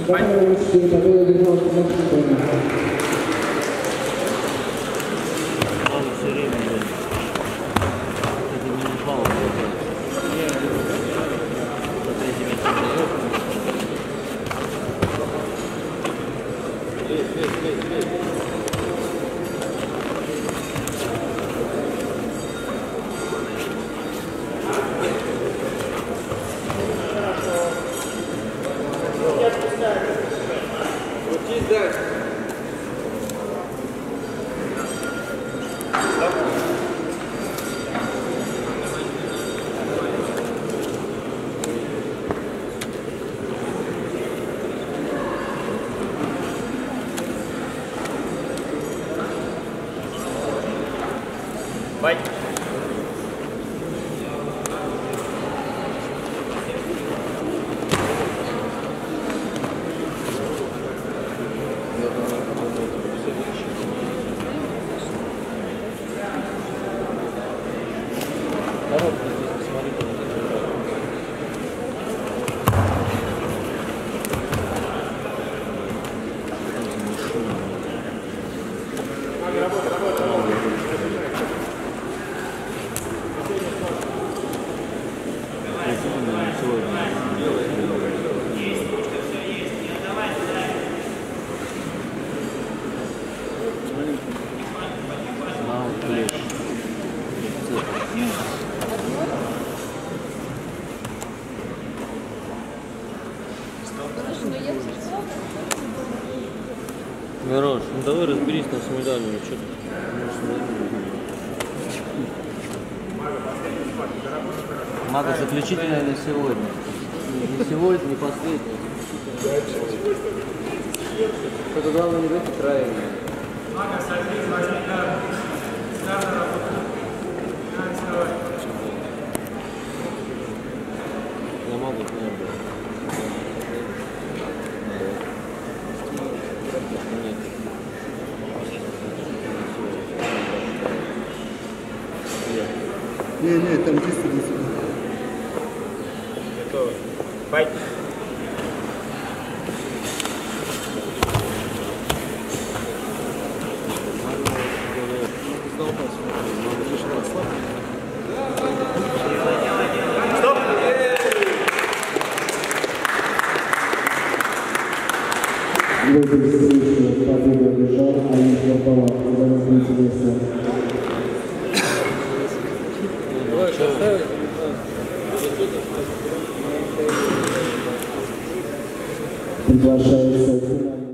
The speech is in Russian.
Мирош, ну давай разберись на Смольдане, что ты? Мага заключительная на сегодня. Не сегодня, не последняя. Только главное не быть правильно. Мага, садись, возьми карты. Я могу, не было. Не, там чисто не сюда. Готово. Файт. Стоп! Победа бежал, а не попала. Когда нас интересно. Приглашается